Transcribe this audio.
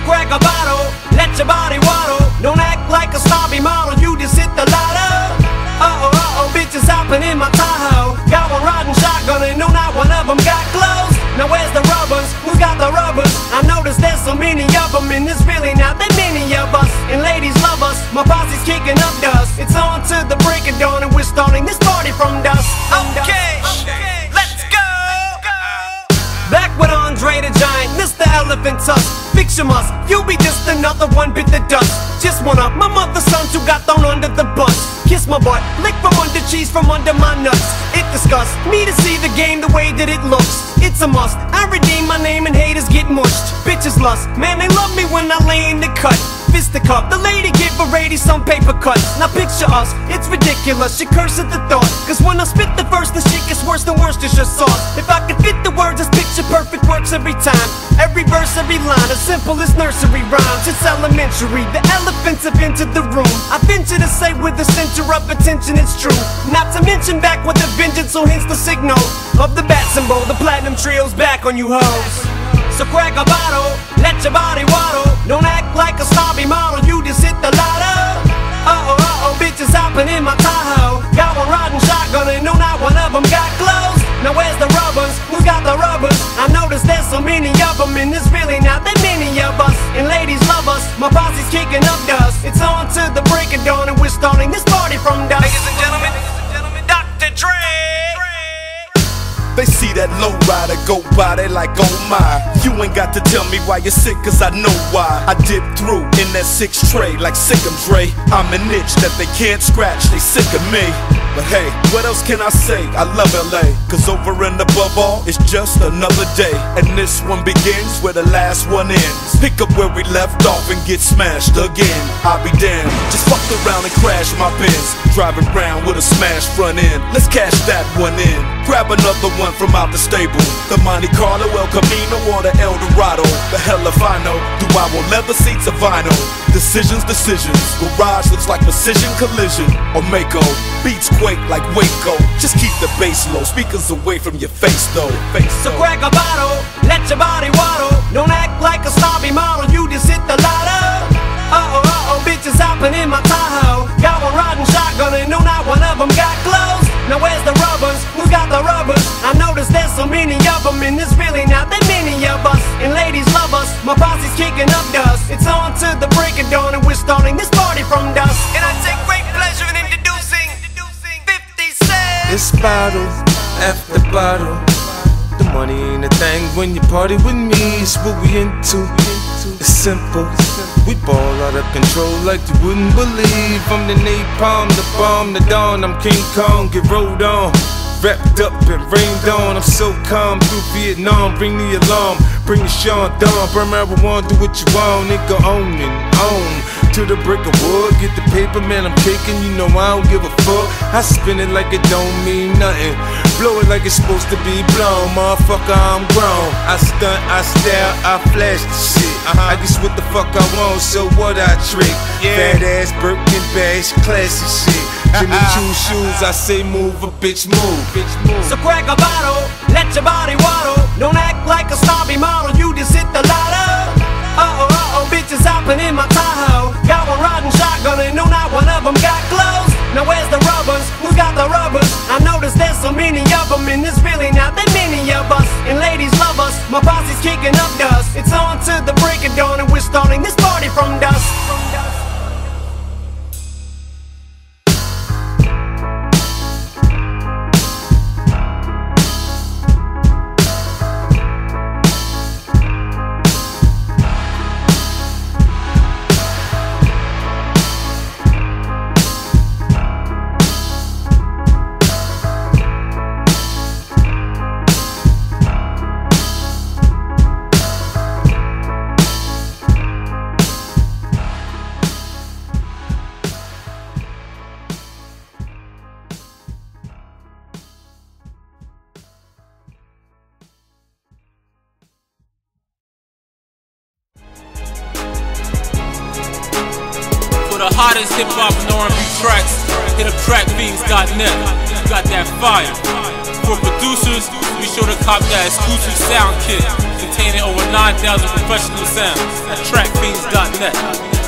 crack a bottle, let your body waddle. Don't act like a snobby model, you just hit the lotto. Uh-oh, bitches hopping in my Tahoe. Got one riding shotgun and no, not one of them got clothes. Now where's the rubbers? Who's got the rubbers? I noticed there's so many of them, and there's really not that many of us. And ladies love us, my posse's kicking up dust. It's on to the break of dawn, and we're starting this party from dusk. Okay, let's go. Back with Andre the Giant, Mr. Elephant Tusk. Fix your must, you'll be just another one bit the dust. Just one of my mother's sons who got thrown under the bus. Kiss my butt, lick from under cheese from under my nuts. It disgusts me to see the game the way that it looks. It's a must, I redeem my name and haters get mushed. Bitches lust, man they love me when I lay in the cut. Fisticuff, the lady give a lady some paper cuts. Now picture us, it's ridiculous, she curse at the thought. Cause when I spit the verse, the shit gets worse than worse, it's just sauce. If I could fit the words, this picture perfect works every time. Every verse, every line, as simple as nursery rhymes. It's elementary, the elephants have entered the room. I venture to say with the center of attention it's true. Not to mention back with a vengeance, so hence the signal of the bat symbol. The platinum trio's back on you hoes. So crack a bottle, let your body waddle. Don't act like a snobby model, you just hit the lotto. Uh-oh, bitches hopping in my Tahoe. Got one riding shotgun and no, not one of them got clothes. Now where's the rubbers? Who's got the rubbers? I noticed there's so many of them, and there's really not that many of us. And ladies love us, my posse's kicking up dust. It's on to the break of dawn, and we're starting this party from dusk. Ladies and gentlemen, Dr. Dre. They see that low rider go by, they like, oh my. You ain't got to tell me why you're sick, cause I know why. I dip through in that 6 tray like Sick'em Dre. I'm an itch that they can't scratch, they sick of me. But hey, what else can I say? I love LA, cause over and above all, it's just another day. And this one begins where the last one ends. Pick up where we left off and get smashed again. I'll be damned, just fucked around and crashed my Benz. Driving around with a smashed front end. Let's cash that one in. Grab another one from out the stable. The Monte Carlo, El Camino, or the El Dorado. The hell if I know, do I want leather seats or vinyl? Decisions, garage looks like precision collision or Mako. Beats quake like Waco. Just keep the bass low, speakers away from your face though. So crack a bottle, let your body waddle. Don't act like a snobby model, you just hit the lotto. Uh-oh, bitches hopping in my Tahoe. Got one riding shotgun and no, not one of them got clothes. Now where's the rubbers? Who's got the rubbers? I noticed there's so many of them, and there's really not that many of us. And ladies love us, my posse's kicking up dust. It's on to the break of dawn, and we're starting this party from dusk. And I take great pleasure in introducing 50 Cent. It's bottle after bottle. The money ain't a thing when you party with me. It's what we into. It's simple. We ball out of control like you wouldn't believe. I'm the napalm, the bomb, the dawn. I'm King Kong, get rolled on. Wrapped up and rained on. I'm so calm through Vietnam. Bring the alarm, bring the Sean Dawn. Burn marijuana, do what you want. Nigga on and on. To the brick of wood, get the paper, man, I'm caking. You know I don't give a fuck. I spin it like it don't mean nothing. Blow it like it's supposed to be blown. Motherfucker, I'm grown. I stunt, I style, I flash the shit. I guess what the fuck I want, so what I trick. Fat ass Birkin bags, classy shit. Jimmy Choo shoes, I say move, a bitch move. So crack a bottle, let your body waddle. Don't act like a snobby model, you just hit the lotto. Uh-oh, bitches hopping in my Tahoe. Got one riding shotgun and no, not one of them got clothes. Now where's the rubbers? Who's got the rubbers? I noticed there's so many of them, and there's really not that many of us. And ladies love us, my posse's kicking up dust. It's on to the break of dawn, and we're starting this party from dusk. The hottest hip-hop and R&B tracks, hit up trackfiends.net. You got that fire. For producers, be sure to cop that exclusive sound kit containing over 9,000 professional sounds at trackfiends.net.